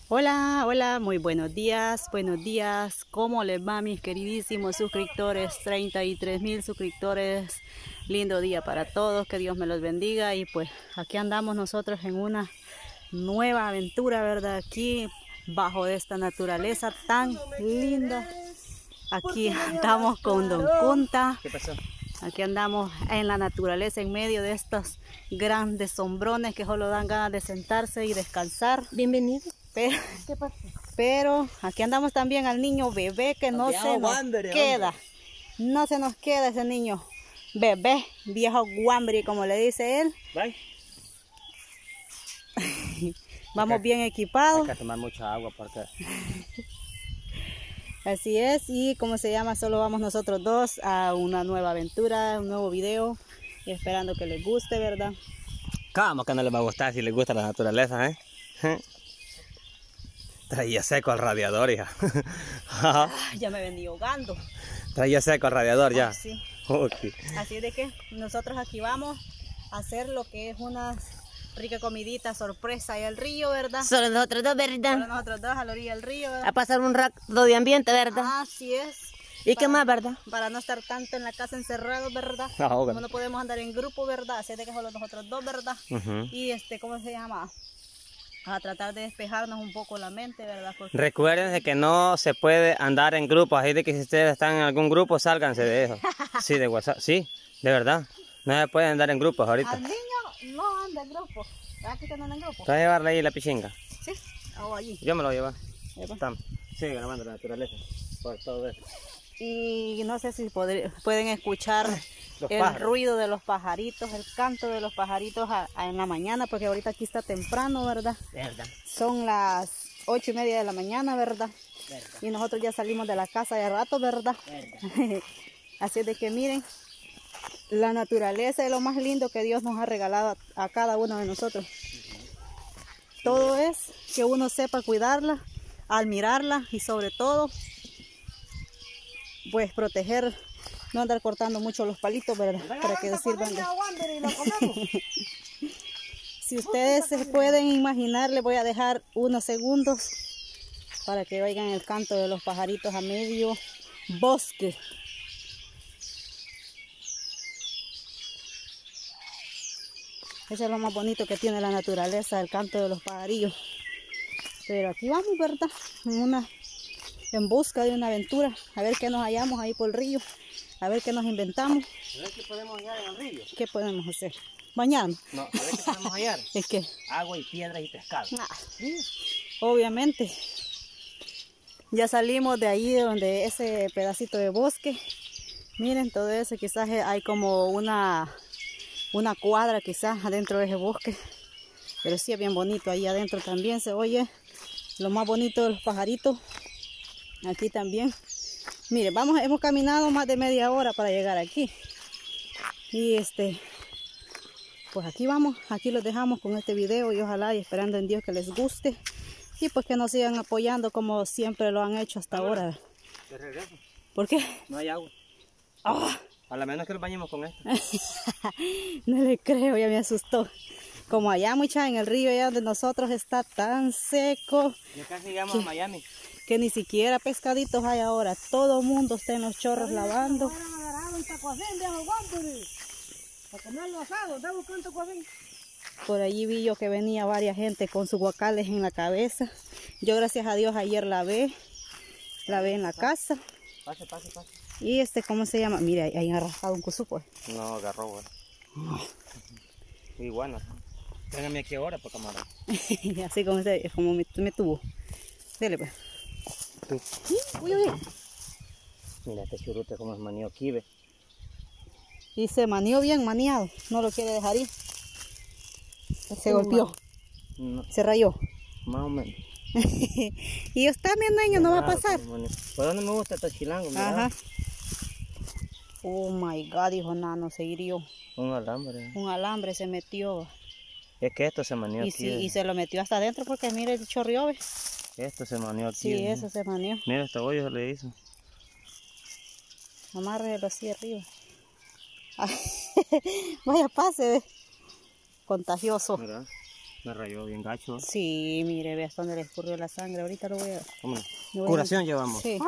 Hola, hola, muy buenos días, ¿cómo les va mis queridísimos suscriptores? 33,000 suscriptores, lindo día para todos, que Dios me los bendiga. Y pues aquí andamos nosotros en una nueva aventura, ¿verdad? Aquí bajo de esta naturaleza tan linda. Aquí andamos con Don Kunta. ¿Qué pasó? Aquí andamos en la naturaleza, en medio de estos grandes sombrones que solo dan ganas de sentarse y descansar. Bienvenido. ¿Qué pasa? Pero aquí andamos también al niño bebé que no se nos queda. No se nos queda ese niño bebé, viejo guambri, como le dice él. Bye. Vamos bien equipados. Hay que tomar mucha agua porque... Así es, y como se llama, solo vamos nosotros dos a una nueva aventura, un nuevo video, y esperando que les guste, ¿verdad? ¿Cómo que no les va a gustar si les gusta la naturaleza, eh? Traía seco al radiador, hija. Ya me venía ahogando. Traía seco al radiador ya. Sí. Okay. Así de que nosotros aquí vamos a hacer lo que es una rica comidita sorpresa ahí al río, ¿verdad? Solo nosotros dos, ¿verdad? Solo nosotros dos a la orilla del río, ¿verdad? A pasar un rato de ambiente, ¿verdad? Así es. ¿Y qué más, verdad? Para no estar tanto en la casa encerrados, ¿verdad? No, Como no podemos andar en grupo, ¿verdad? Así de que solo nosotros dos, ¿verdad? Y ¿cómo se llama? A tratar de despejarnos un poco la mente, ¿verdad? Porque... Recuerden que no se puede andar en grupos, así de que si ustedes están en algún grupo, sálganse de eso. Sí, de WhatsApp, sí, de verdad. No se puede andar en grupos ahorita. Al niño no anda en grupo. ¿Verdad que no anda en grupo? ¿Vas a llevarle ahí la pichinga? Sí, o allí. Yo me lo voy a llevar. Epa. Sigue grabando la naturaleza, por todo eso. Y no sé si pueden escuchar el pájaros. ruido de los pajaritos, el canto de los pajaritos en la mañana, porque ahorita aquí está temprano, ¿verdad? Verdad. Son las 8:30 de la mañana, ¿verdad? Y nosotros ya salimos de la casa de rato, ¿verdad? Así es de que miren, la naturaleza es lo más lindo que Dios nos ha regalado a cada uno de nosotros. Todo es que uno sepa cuidarla, admirarla y sobre todo, pues proteger, no andar cortando mucho los palitos, ¿verdad? Para que sirvan de... Si ustedes se pueden imaginar, les voy a dejar unos segundos para que oigan el canto de los pajaritos a medio bosque. Eso es lo más bonito que tiene la naturaleza, el canto de los pajarillos. Pero aquí vamos, ¿verdad? En busca de una aventura, a ver qué nos hallamos ahí por el río, a ver qué nos inventamos. A ver qué podemos hallar en el río. ¿Qué podemos hacer? ¿Bañarnos? No, a ver qué podemos hallar. Es que... Agua y piedras y pescado. Obviamente. Ya salimos de ahí, donde ese pedacito de bosque. Miren, todo eso, quizás hay como una cuadra quizás adentro de ese bosque. Pero sí es bien bonito, ahí adentro también se oye lo más bonito de los pajaritos. Aquí también. Miren, hemos caminado más de media hora para llegar aquí. Y pues aquí vamos, aquí los dejamos con este video y ojalá y esperando en Dios que les guste. Y pues que nos sigan apoyando como siempre lo han hecho hasta ahora. De regreso. ¿Por qué? No hay agua. ¡Oh! A lo menos que lo bañemos con esto. No le creo, ya me asustó. Como allá mucha en el río, allá donde nosotros está tan seco. Ya casi llegamos a Miami. Que ni siquiera pescaditos hay ahora. Todo el mundo está en los chorros lavando. Por allí vi yo que venía varias gente con sus guacales en la cabeza. Yo gracias a Dios ayer lavé en la casa. Pase, pase, pase. Y ¿cómo se llama? Mira, ahí han arrastrado un cusupo. No, agarró, güey. Muy bueno. Téngame aquí ahora, pues, camarada. Así como me tuvo. Dele, pues. Tú. Uy, uy. Mira este churute como es manío aquí, ve. Y se manió bien maniado. No lo quiere dejar ir. Se golpeó. No, Se rayó. más o menos. Y está bien, niño, no va a pasar. ¿Por dónde me gusta estos chilangos? Mira. Ajá. Oh my God, dijo Nano, se hirió. Un alambre. Un alambre se metió. Es que esto se manió Y, aquí. sí, y se lo metió hasta adentro porque mire el chorrió, ¿ves? Esto se manió aquí. Sí, eso se manió. Mira, este hoyo se le hizo. Amárrelo así arriba. Vaya, pase, ¿ves? Contagioso. Mira. Me rayó bien gacho. Sí, mire, ve hasta dónde le escurrió la sangre. Ahorita lo voy a... ¿Cómo no? lo voy a- Curación llevamos. Sí.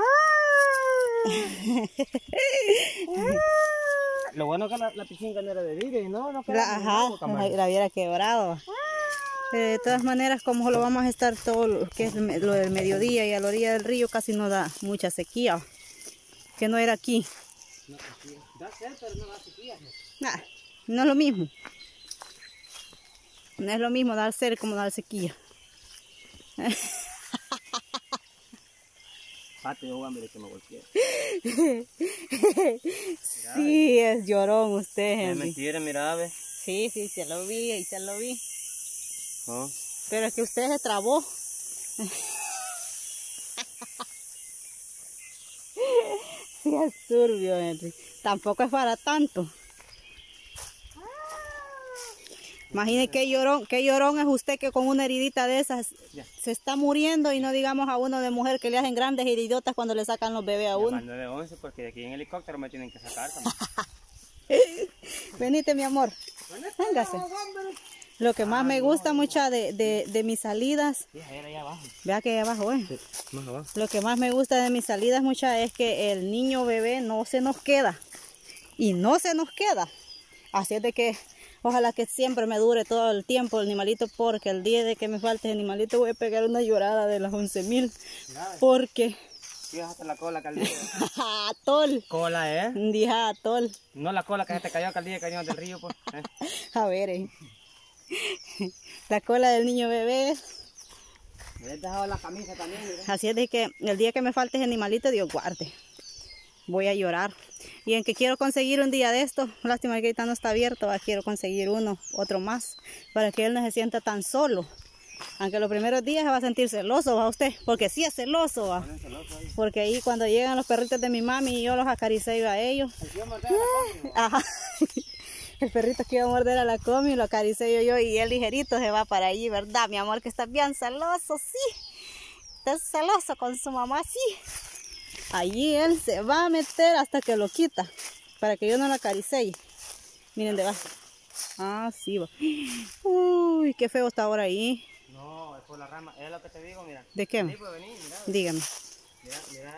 Lo bueno que la piscina no era de vidrio y no quedaba en el Ajá, agua, camarada. la hubiera quebrado. De todas maneras, como lo vamos a estar todo lo que es lo del mediodía y a la orilla del río, casi no da mucha sequía. Que no era aquí. No, sí, da sed, pero no da sequía. Nah, no es lo mismo. No es lo mismo dar sed como dar sequía. Pate, yo hambre que me golpeé. Sí, es llorón usted, Es Henry. mentira, mira, ve. Sí, sí, se lo vi, y se lo vi. ¿No? Pero es que usted se trabó. Sí, es turbio, Henry. Tampoco es para tanto. Imagine qué llorón es usted que con una heridita de esas Ya. se está muriendo y no digamos a uno de mujer que le hacen grandes heridotas cuando le sacan los bebés a uno. Al 911 porque de aquí en helicóptero me tienen que sacar también. Venite, mi amor. Véngase. Lo que más me gusta mucho de mis salidas, Sí, ahí era allá abajo. vea que ahí abajo, Sí, más abajo. Lo que más me gusta de mis salidas muchas es que el niño bebé no se nos queda. Y no se nos queda. Así es de que ojalá que siempre me dure todo el tiempo el animalito, porque el día de que me falte el animalito voy a pegar una llorada de las 11,000. Porque Sí, hasta la cola, caldilla. atol. Cola, ¿eh? Dije atol. No la cola que se te cayó, caldilla, cañón del río, pues. A ver, la cola del niño bebé. Me he dejado la camisa también, mira. Así es de que el día que me falte ese animalito, Dios guarde. Voy a llorar. Y en que quiero conseguir un día de esto, lástima que ahorita no está abierto, quiero conseguir otro más, para que él no se sienta tan solo. Aunque los primeros días se va a sentir celoso, ¿va usted? Porque sí es celoso, ¿va? Porque ahí cuando llegan los perritos de mi mami y yo los acaricié a ellos. Ajá. El perrito que iba a morder a la comi lo acaricié yo y él ligerito se va para allí, ¿verdad? Mi amor, que estás bien celoso, sí. Estás celoso con su mamá, sí. Allí él se va a meter hasta que lo quita, para que yo no lo acaricie. Miren de abajo. Ah, sí, va. Uy, qué feo está ahora ahí. No, es por la rama. Es lo que te digo, mira. ¿De qué? Sí, pues vení, mira. Dígame, Mira.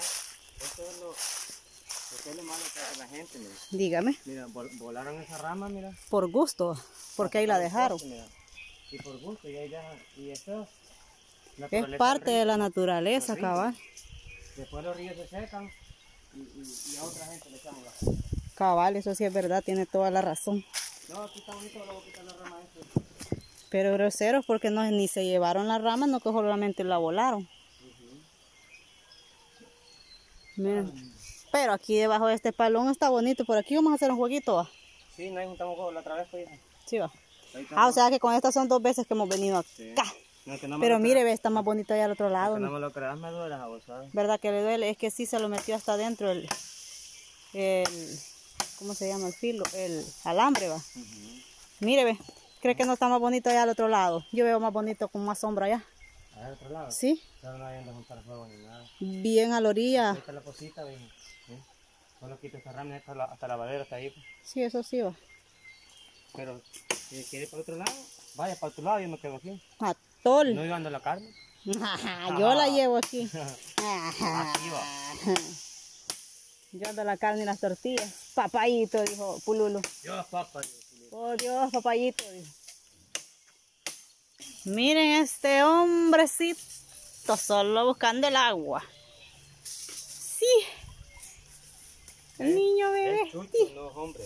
Esto es lo malo que hace la gente, mira. dígame. Mira, volaron esa rama, mira. Por gusto, porque ahí la dejaron. Mira. Y por gusto, y ahí dejan. Y esto Es parte de la naturaleza, cabal. Después los ríos se secan y a otra gente le echamos la... Cabal, eso sí es verdad, tiene toda la razón. No, aquí está bonito, lo voy a quitar la rama esta. Pero groseros porque no, ni se llevaron la rama, no que solamente la volaron. Miren. Pero aquí debajo de este palón está bonito. Por aquí vamos a hacer un jueguito, ¿va? Sí, no hay juntamos juego la otra vez, pues. Sí, va. Ahí está. Ah, o sea que con estas son 2 veces que hemos venido acá. Sí. No, que no me Pero lo mire, creas, ve, está más bonito allá al otro lado. que no ¿no? me lo creas, me duele a vos, ¿sabes? ¿Verdad que le duele? Es que sí se lo metió hasta adentro el ¿cómo se llama el filo? El alambre, va. Mire, ve. ¿Cree que no está más bonito allá al otro lado? Yo veo más bonito con más sombra allá. Allá al otro lado. Sí, Pero no hay donde juntar fuego ni nada. bien a la orilla. Ahí está la posita, ven. ¿Sí? Solo quito esa rama hasta la ladera, está ahí. Pues. Sí, eso sí va. Pero si quiere ir para otro lado, vaya para otro lado, yo me quedo aquí. Atol. No llevando la carne. Yo la llevo aquí. Así va. Yo ando la carne y las tortillas. Papayito, dijo Pululo. Yo, papá. Oh Dios, papayito, dijo. Miren este hombrecito solo buscando el agua. Sí. El niño bebé. El chucho, no, hombre.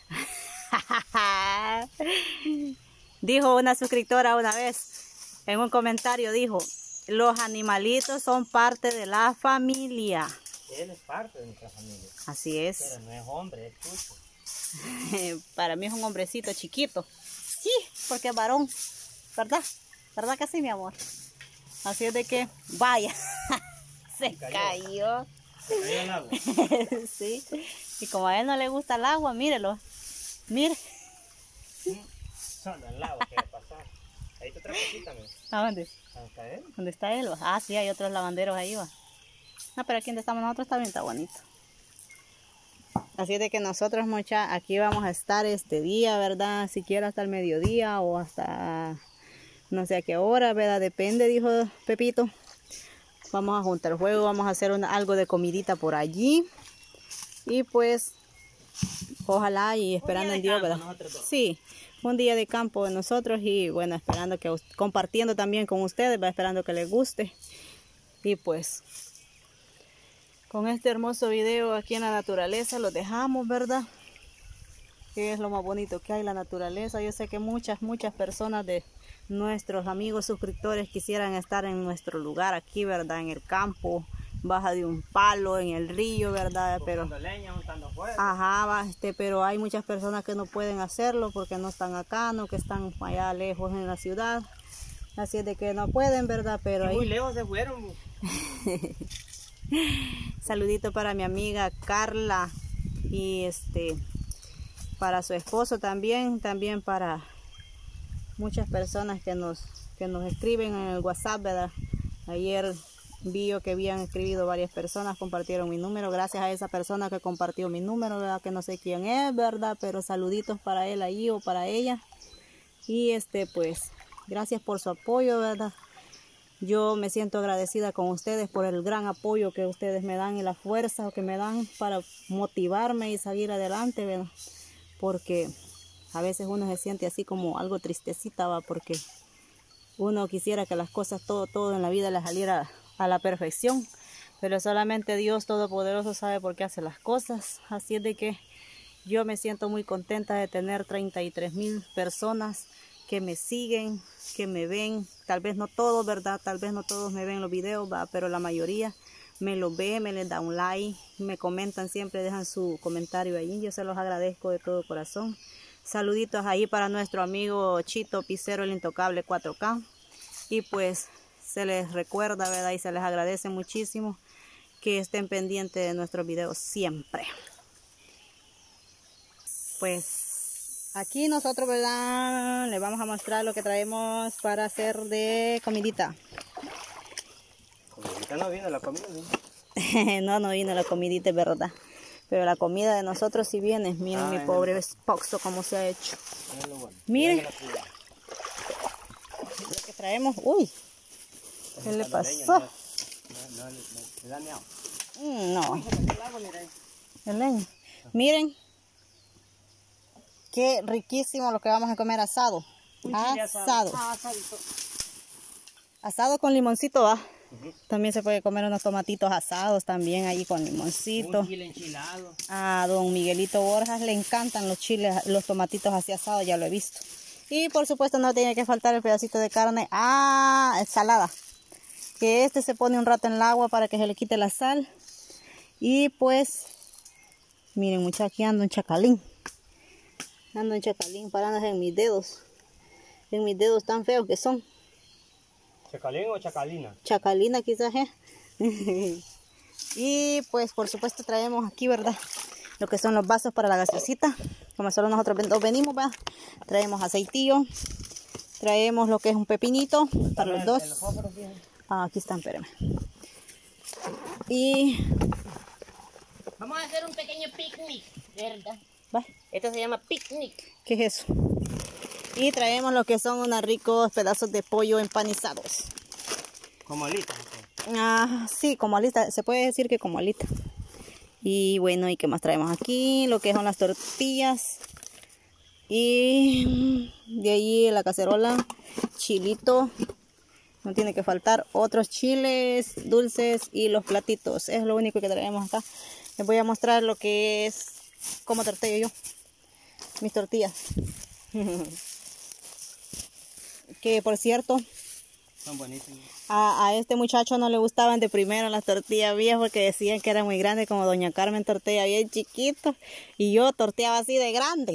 Dijo una suscriptora una vez en un comentario, dijo, los animalitos son parte de la familia. Él es parte de nuestra familia. Así es. Pero no es hombre, es chucho. Para mí es un hombrecito chiquito. Sí, porque es varón. ¿Verdad? ¿Verdad que sí, mi amor? Así es de que, vaya, se cayó. Se cayó el agua. Sí. Y como a él no le gusta el agua, mírelo. Mire. Solo el agua que va a pasar. Ahí está otra cosita, mira. ¿A dónde? ¿Dónde está él? ¿Dónde está él? Ah, sí, hay otros lavanderos ahí, va. No, pero aquí donde estamos nosotros también está bonito. Así es de que nosotros, aquí vamos a estar este día, ¿verdad? Siquiera hasta el mediodía o hasta No sé a qué hora, ¿verdad? Depende, dijo Pepito. Vamos a juntar fuego, vamos a hacer algo de comidita por allí. Y pues, ojalá y esperando en Dios, ¿verdad? Sí, un día de campo de nosotros y bueno, esperando que, compartiendo también con ustedes, ¿verdad? Esperando que les guste. Y pues, con este hermoso video aquí en la naturaleza los dejamos, ¿verdad? Que es lo más bonito que hay, la naturaleza. Yo sé que muchas personas de nuestros amigos suscriptores quisieran estar en nuestro lugar aquí, ¿verdad? En el campo, baja de un palo, en el río, ¿verdad? Pero leña, juntando fuego. ajá, pero hay muchas personas que no pueden hacerlo porque no están acá, no, que están allá lejos en la ciudad. Así es de que no pueden, ¿verdad? Pero ahí muy lejos se fueron. Saludito para mi amiga Carla y para su esposo también para muchas personas que nos escriben en el WhatsApp, ¿verdad? Ayer vi yo que habían escrito varias personas, compartieron mi número. Gracias a esa persona que compartió mi número, ¿verdad? Que no sé quién es, ¿verdad? Pero saluditos para él ahí o para ella. Y pues gracias por su apoyo, ¿verdad? Yo me siento agradecida con ustedes por el gran apoyo que ustedes me dan y la fuerza que me dan para motivarme y seguir adelante, ¿verdad? Porque a veces uno se siente así como algo tristecita, ¿va? Porque uno quisiera que las cosas, todo en la vida le saliera a la perfección, pero solamente Dios Todopoderoso sabe por qué hace las cosas. Así es de que yo me siento muy contenta de tener 33,000 personas que me siguen, que me ven. Tal vez no todos, ¿verdad? Tal vez no todos me ven los videos, ¿va? Pero la mayoría me lo ve, me les da un like, me comentan siempre, dejan su comentario ahí. Yo se los agradezco de todo corazón. Saluditos ahí para nuestro amigo Chito Picero, el Intocable 4K. Y pues se les recuerda, ¿verdad? Y se les agradece muchísimo que estén pendientes de nuestros videos siempre. Pues aquí nosotros, ¿verdad? Les vamos a mostrar lo que traemos para hacer de comidita. Comidita no vino, la comida vino. No vino la comidita, ¿verdad? Pero la comida de nosotros sí viene. Miren mi pobre esposo como se ha hecho. Miren. Lo que traemos. Uy. ¿Qué le pasó? No. El leño. Miren. Qué riquísimo lo que vamos a comer asado. Asado. Asado con limoncito, ¿va? También se puede comer unos tomatitos asados también ahí con limoncito. Un chile enchilado. A don Miguelito Borjas le encantan los chiles, los tomatitos así asados, ya lo he visto. Y por supuesto no tiene que faltar el pedacito de carne salada. Que se pone un rato en el agua para que se le quite la sal. Y pues, miren muchachos, aquí ando en chacalín. Ando en chacalín parándose en mis dedos. En mis dedos tan feos que son. ¿Chacalín o chacalina? Chacalina quizás, Y pues por supuesto traemos aquí, ¿verdad? Lo que son los vasos para la gaseosita. Como solo nosotros venimos, ¿verdad? Traemos aceitillo. Traemos lo que es un pepinito para los dos. Aquí están, espérenme. Y vamos a hacer un pequeño picnic, ¿verdad? ¿va? Esto se llama picnic. ¿Qué es eso? Y traemos lo que son unos ricos pedazos de pollo empanizados. ¿Como alitas? Sí, como alita. Se puede decir que como alita. Y bueno, ¿y qué más traemos aquí? Lo que son las tortillas. Y de ahí en la cacerola, chilito. No tiene que faltar otros chiles dulces y los platitos. Es lo único que traemos acá. Les voy a mostrar lo que es, como tortillo yo. Mis tortillas. Que por cierto, son buenísimos. A este muchacho no le gustaban de primero las tortillas viejas porque decían que eran muy grandes, como doña Carmen tortilla bien chiquito y yo torteaba así de grande.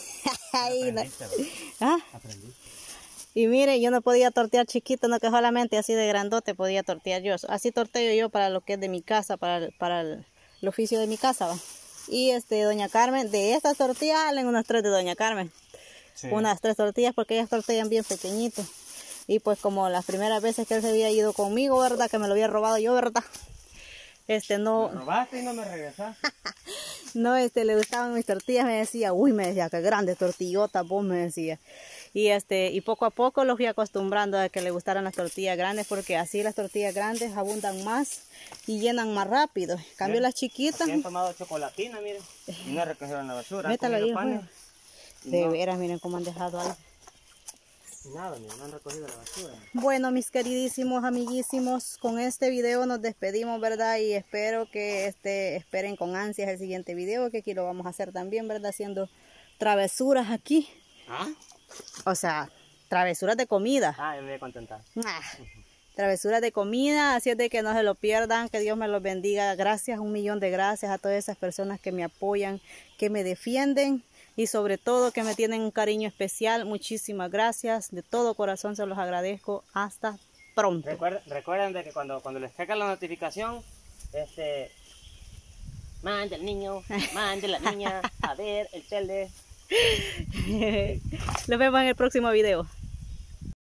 Aprendí. Y mire, yo no podía tortear chiquito, no que solamente así de grandote podía tortear yo. Así torteo yo para lo que es de mi casa, para el oficio de mi casa, ¿va? Y doña Carmen, de estas tortillas salen unas 3 de doña Carmen. Sí. Unas 3 tortillas porque ellas tortillan bien pequeñitos. Y pues como las primeras veces que él se había ido conmigo, ¿verdad? Que me lo había robado yo, ¿verdad? no, Me robaste y no me regresaste. no, le gustaban mis tortillas, me decía, uy, me decía, qué grandes tortillotas, vos, me decía. Y poco a poco los fui acostumbrando a que le gustaran las tortillas grandes, porque así las tortillas grandes abundan más y llenan más rápido. En cambio las chiquitas... Han tomado chocolatina, miren, y no recogieron la basura. Métalo ahí, panes, de veras, miren cómo han dejado ahí. Nada, miren, no han recogido la basura. Bueno, mis queridísimos amiguísimos, con este video nos despedimos, ¿verdad? Y espero que esperen con ansias el siguiente video, que aquí lo vamos a hacer también, ¿verdad? Haciendo travesuras aquí. ¿Ah? O sea, travesuras de comida. Ah, yo me voy a contentar. Travesuras de comida, así es de que no se lo pierdan, que Dios me los bendiga. Gracias, 1.000.000 de gracias a todas esas personas que me apoyan, que me defienden y sobre todo que me tienen un cariño especial. Muchísimas gracias, de todo corazón se los agradezco. Hasta pronto. Recuerden de que cuando les caiga la notificación, Mande el niño, mande la niña a ver el tele. Nos vemos en el próximo video.